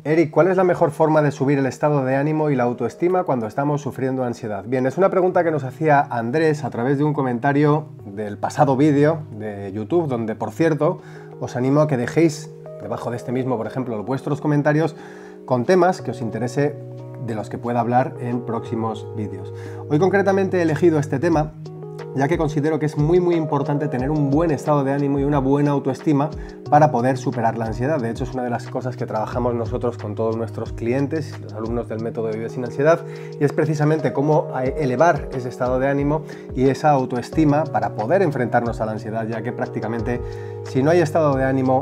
Eric, ¿cuál es la mejor forma de subir el estado de ánimo y la autoestima cuando estamos sufriendo ansiedad? Bien, es una pregunta que nos hacía Andrés a través de un comentario del pasado vídeo de YouTube, donde, por cierto, os animo a que dejéis debajo de este mismo, por ejemplo, vuestros comentarios con temas que os interese, de los que pueda hablar en próximos vídeos. Hoy concretamente he elegido este tema ya que considero que es muy importante tener un buen estado de ánimo y una buena autoestima para poder superar la ansiedad. De hecho, es una de las cosas que trabajamos nosotros con todos nuestros clientes, los alumnos del método de Vive Sin Ansiedad, y es precisamente cómo elevar ese estado de ánimo y esa autoestima para poder enfrentarnos a la ansiedad, ya que prácticamente si no hay estado de ánimo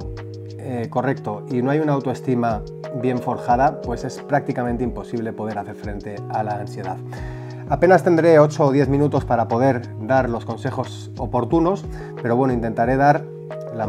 correcto y no hay una autoestima bien forjada, pues es prácticamente imposible poder hacer frente a la ansiedad. Apenas tendré 8 o 10 minutos para poder dar los consejos oportunos, pero bueno, intentaré dar el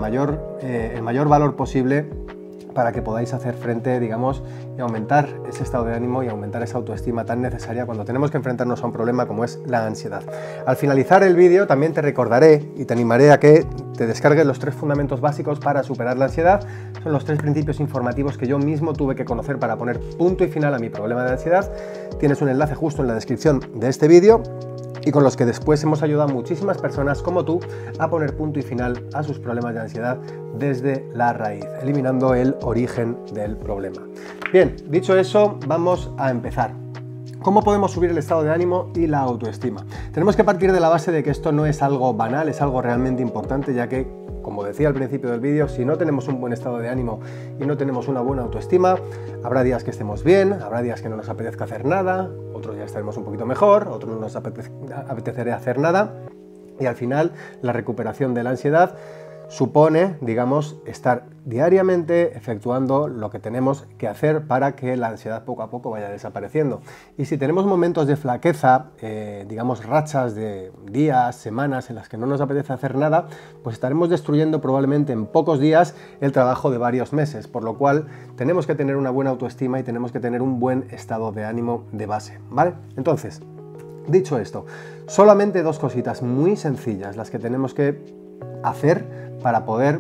mayor valor posible para que podáis hacer frente, digamos, y aumentar ese estado de ánimo y aumentar esa autoestima tan necesaria cuando tenemos que enfrentarnos a un problema como es la ansiedad. Al finalizar el vídeo también te recordaré y te animaré a que te descargues los 3 fundamentos básicos para superar la ansiedad. Son los 3 principios informativos que yo mismo tuve que conocer para poner punto y final a mi problema de ansiedad. Tienes un enlace justo en la descripción de este vídeo, y con los que después hemos ayudado a muchísimas personas como tú a poner punto y final a sus problemas de ansiedad desde la raíz, eliminando el origen del problema. Bien, dicho eso, vamos a empezar. ¿Cómo podemos subir el estado de ánimo y la autoestima? Tenemos que partir de la base de que esto no es algo banal, es algo realmente importante, ya que, como decía al principio del vídeo, si no tenemos un buen estado de ánimo y no tenemos una buena autoestima, habrá días que estemos bien, habrá días que no nos apetezca hacer nada, otros ya estaremos un poquito mejor, otros no nos apetecerá hacer nada, y al final la recuperación de la ansiedad supone, digamos, estar diariamente efectuando lo que tenemos que hacer para que la ansiedad poco a poco vaya desapareciendo. Y si tenemos momentos de flaqueza, digamos rachas de días, semanas en las que no nos apetece hacer nada, pues estaremos destruyendo probablemente en pocos días el trabajo de varios meses, por lo cual tenemos que tener una buena autoestima y tenemos que tener un buen estado de ánimo de base, ¿vale? Entonces, dicho esto, solamente 2 cositas muy sencillas las que tenemos que hacer para poder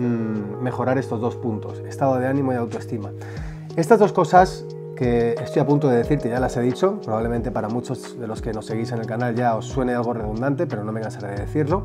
mejorar estos 2 puntos, estado de ánimo y autoestima. Estas 2 cosas que estoy a punto de decirte ya las he dicho, probablemente para muchos de los que nos seguís en el canal ya os suene algo redundante, pero no me cansaré de decirlo,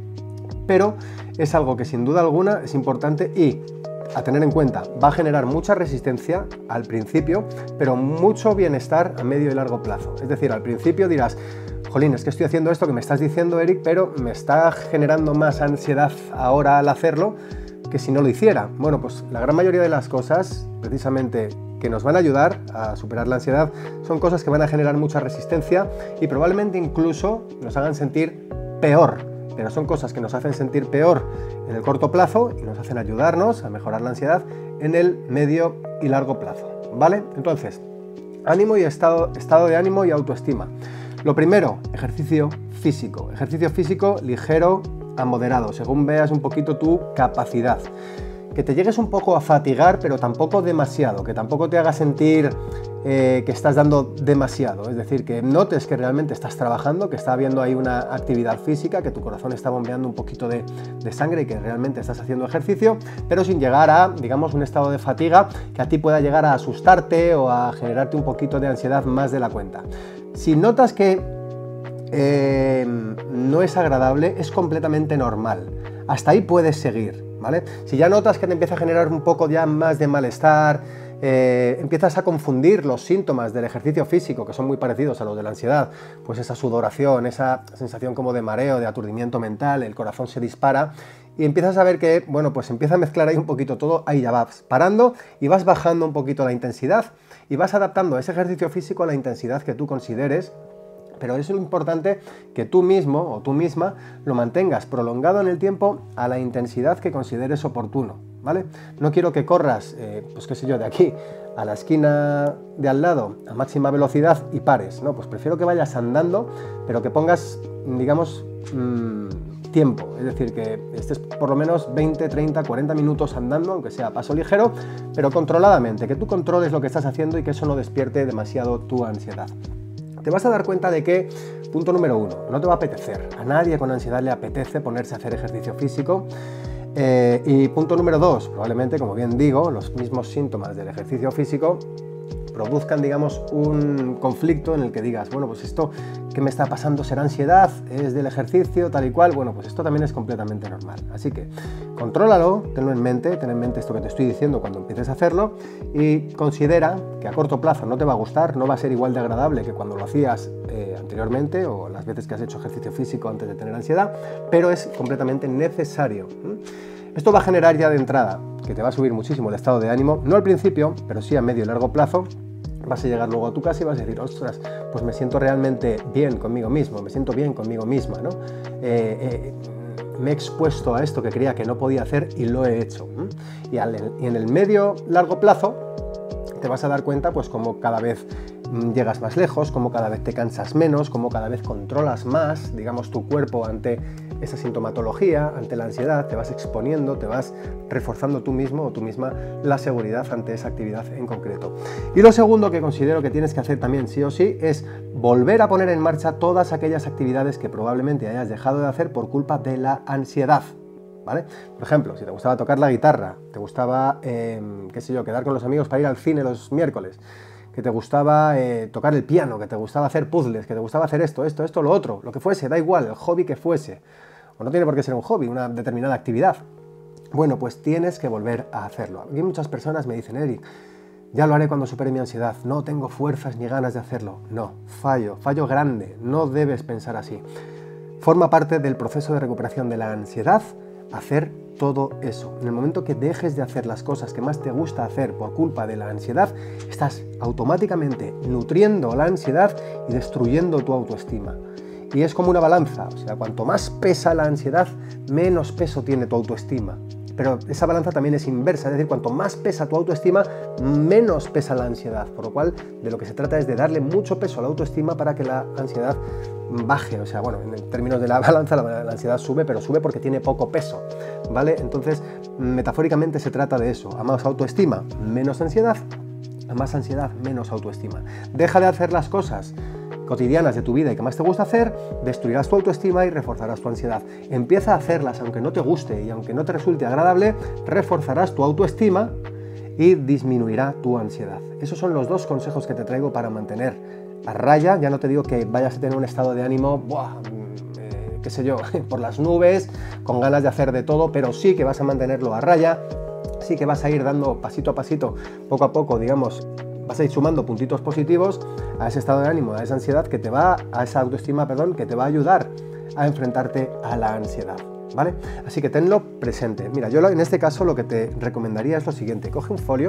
pero es algo que sin duda alguna es importante y, a tener en cuenta, va a generar mucha resistencia al principio, pero mucho bienestar a medio y largo plazo. Es decir, al principio dirás: jolín, es que estoy haciendo esto que me estás diciendo, Eric, pero me está generando más ansiedad ahora al hacerlo que si no lo hiciera. Bueno, pues la gran mayoría de las cosas, precisamente, que nos van a ayudar a superar la ansiedad, son cosas que van a generar mucha resistencia y probablemente incluso nos hagan sentir peor, pero son cosas que nos hacen sentir peor en el corto plazo y nos hacen ayudarnos a mejorar la ansiedad en el medio y largo plazo, ¿vale? Entonces, ánimo y estado de ánimo y autoestima. Lo primero, ejercicio físico. Ejercicio físico ligero a moderado, según veas un poquito tu capacidad. Que te llegues un poco a fatigar, pero tampoco demasiado, que tampoco te haga sentir que estás dando demasiado. Es decir, que notes que realmente estás trabajando, que está habiendo ahí una actividad física, que tu corazón está bombeando un poquito de sangre y que realmente estás haciendo ejercicio, pero sin llegar a, digamos, un estado de fatiga que a ti pueda llegar a asustarte o a generarte un poquito de ansiedad más de la cuenta. Si notas que no es agradable, es completamente normal. Hasta ahí puedes seguir, ¿vale? Si ya notas que te empieza a generar un poco ya más de malestar, empiezas a confundir los síntomas del ejercicio físico, que son muy parecidos a los de la ansiedad, pues esa sudoración, esa sensación como de mareo, de aturdimiento mental, el corazón se dispara, y empiezas a ver que, bueno, pues empieza a mezclar ahí un poquito todo, ahí ya vas parando y vas bajando un poquito la intensidad y vas adaptando ese ejercicio físico a la intensidad que tú consideres, pero es lo importante que tú mismo o tú misma lo mantengas prolongado en el tiempo a la intensidad que consideres oportuno, ¿vale? No quiero que corras, pues qué sé yo, de aquí a la esquina de al lado a máxima velocidad y pares, ¿no? Pues prefiero que vayas andando, pero que pongas, digamos, tiempo, es decir, que estés por lo menos 20, 30, 40 minutos andando, aunque sea a paso ligero, pero controladamente, que tú controles lo que estás haciendo y que eso no despierte demasiado tu ansiedad. Te vas a dar cuenta de que, punto número 1, no te va a apetecer. A nadie con ansiedad le apetece ponerse a hacer ejercicio físico. Y punto número 2, probablemente, como bien digo, los mismos síntomas del ejercicio físico produzcan, digamos, un conflicto en el que digas, bueno, pues esto que me está pasando será ansiedad, es del ejercicio, tal y cual. Bueno, pues esto también es completamente normal. Así que contrólalo, tenlo en mente, ten en mente esto que te estoy diciendo cuando empieces a hacerlo y considera que a corto plazo no te va a gustar, no va a ser igual de agradable que cuando lo hacías anteriormente o las veces que has hecho ejercicio físico antes de tener ansiedad, pero es completamente necesario. Esto va a generar ya de entrada que te va a subir muchísimo el estado de ánimo, no al principio, pero sí a medio y largo plazo. Vas a llegar luego a tu casa y vas a decir, ostras, pues me siento realmente bien conmigo mismo, me siento bien conmigo misma, ¿no? Me he expuesto a esto que creía que no podía hacer y lo he hecho. Y en el medio largo plazo te vas a dar cuenta pues como cada vez llegas más lejos, como cada vez te cansas menos, como cada vez controlas más, digamos, tu cuerpo ante esa sintomatología, ante la ansiedad, te vas exponiendo, te vas reforzando tú mismo o tú misma la seguridad ante esa actividad en concreto. Y lo segundo que considero que tienes que hacer también sí o sí es volver a poner en marcha todas aquellas actividades que probablemente hayas dejado de hacer por culpa de la ansiedad. ¿Vale? Por ejemplo, si te gustaba tocar la guitarra, te gustaba, qué sé yo, quedar con los amigos para ir al cine los miércoles, que te gustaba tocar el piano, que te gustaba hacer puzzles, que te gustaba hacer esto, lo otro, lo que fuese, da igual, el hobby que fuese. O no tiene por qué ser un hobby, una determinada actividad. Bueno, pues tienes que volver a hacerlo. Aquí muchas personas me dicen, Eric, ya lo haré cuando supere mi ansiedad, no tengo fuerzas ni ganas de hacerlo. No, fallo grande, no debes pensar así. Forma parte del proceso de recuperación de la ansiedad hacer todo eso. En el momento que dejes de hacer las cosas que más te gusta hacer por culpa de la ansiedad, estás automáticamente nutriendo la ansiedad y destruyendo tu autoestima. Y es como una balanza, o sea, cuanto más pesa la ansiedad, menos peso tiene tu autoestima. Pero esa balanza también es inversa, es decir, cuanto más pesa tu autoestima, menos pesa la ansiedad. Por lo cual, de lo que se trata es de darle mucho peso a la autoestima para que la ansiedad baje. O sea, bueno, en términos de la balanza, la ansiedad sube, pero sube porque tiene poco peso, ¿vale? Entonces, metafóricamente se trata de eso. A más autoestima, menos ansiedad. A más ansiedad, menos autoestima. Deja de hacer las cosas cotidianas de tu vida y que más te gusta hacer, destruirás tu autoestima y reforzarás tu ansiedad. Empieza a hacerlas aunque no te guste y aunque no te resulte agradable, reforzarás tu autoestima y disminuirá tu ansiedad. Esos son los dos consejos que te traigo para mantener a raya. Ya no te digo que vayas a tener un estado de ánimo, qué sé yo, por las nubes, con ganas de hacer de todo, pero sí que vas a mantenerlo a raya, sí que vas a ir dando pasito a pasito, poco a poco, digamos, vas a ir sumando puntitos positivos a ese estado de ánimo, a esa ansiedad que te va, a esa autoestima, perdón, que te va a ayudar a enfrentarte a la ansiedad, ¿vale? Así que tenlo presente. Mira, yo en este caso lo que te recomendaría es lo siguiente: coge un folio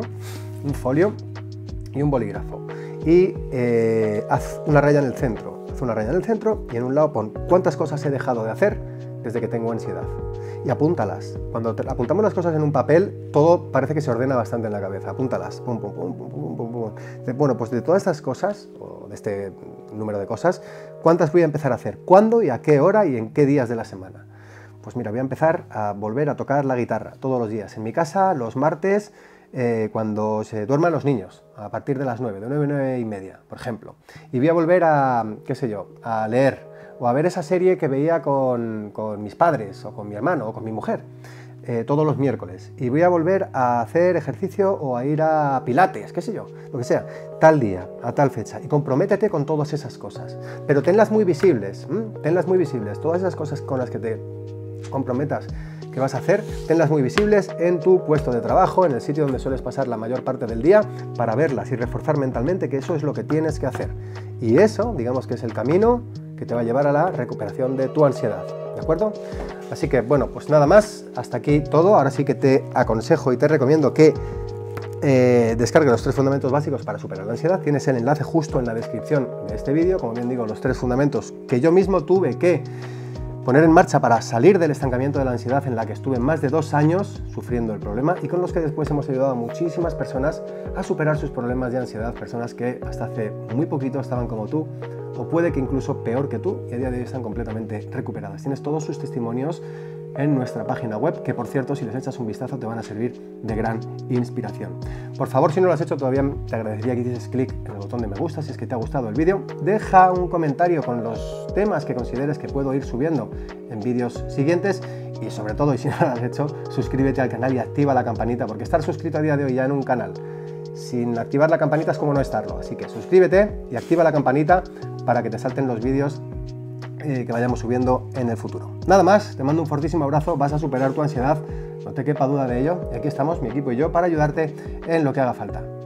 y un bolígrafo y haz una raya en el centro. Haz una raya en el centro y en un lado pon cuántas cosas he dejado de hacer desde que tengo ansiedad. Y apúntalas. Cuando apuntamos las cosas en un papel, todo parece que se ordena bastante en la cabeza. Apúntalas. Pum, pum, pum, pum, pum, pum, pum. Bueno, pues de todas estas cosas, o de este número de cosas, ¿cuántas voy a empezar a hacer? ¿Cuándo y a qué hora y en qué días de la semana? Pues mira, voy a empezar a volver a tocar la guitarra todos los días. En mi casa, los martes, cuando se duerman los niños, a partir de las 9, de 9 a 9 y media, por ejemplo. Y voy a volver a, qué sé yo, a leer, o a ver esa serie que veía con mis padres, o con mi hermano, o con mi mujer, todos los miércoles. Y voy a volver a hacer ejercicio o a ir a pilates, qué sé yo, lo que sea, tal día, a tal fecha. Y comprométete con todas esas cosas. Pero tenlas muy visibles, todas esas cosas con las que te comprometas que vas a hacer, tenlas muy visibles en tu puesto de trabajo, en el sitio donde sueles pasar la mayor parte del día, para verlas y reforzar mentalmente que eso es lo que tienes que hacer. Y eso, digamos que es el camino que te va a llevar a la recuperación de tu ansiedad, ¿de acuerdo? Así que, bueno, pues nada más, hasta aquí todo. Ahora sí que te aconsejo y te recomiendo que descargues los 3 fundamentos básicos para superar la ansiedad. Tienes el enlace justo en la descripción de este vídeo, como bien digo, los 3 fundamentos que yo mismo tuve que poner en marcha para salir del estancamiento de la ansiedad en la que estuve más de 2 años sufriendo el problema y con los que después hemos ayudado a muchísimas personas a superar sus problemas de ansiedad, personas que hasta hace muy poquito estaban como tú, o puede que incluso peor que tú, y a día de hoy están completamente recuperadas. Tienes todos sus testimonios en nuestra página web, que por cierto, si les echas un vistazo te van a servir de gran inspiración. Por favor, si no lo has hecho todavía, te agradecería que hicieses clic en el botón de me gusta si es que te ha gustado el vídeo. Deja un comentario con los temas que consideres que puedo ir subiendo en vídeos siguientes. Y sobre todo, y si no lo has hecho, suscríbete al canal y activa la campanita, porque estar suscrito a día de hoy ya en un canal sin activar la campanita es como no estarlo. Así que suscríbete y activa la campanita para que te salten los vídeos que vayamos subiendo en el futuro. Nada más, te mando un fortísimo abrazo, vas a superar tu ansiedad, no te quepa duda de ello, y aquí estamos, mi equipo y yo, para ayudarte en lo que haga falta.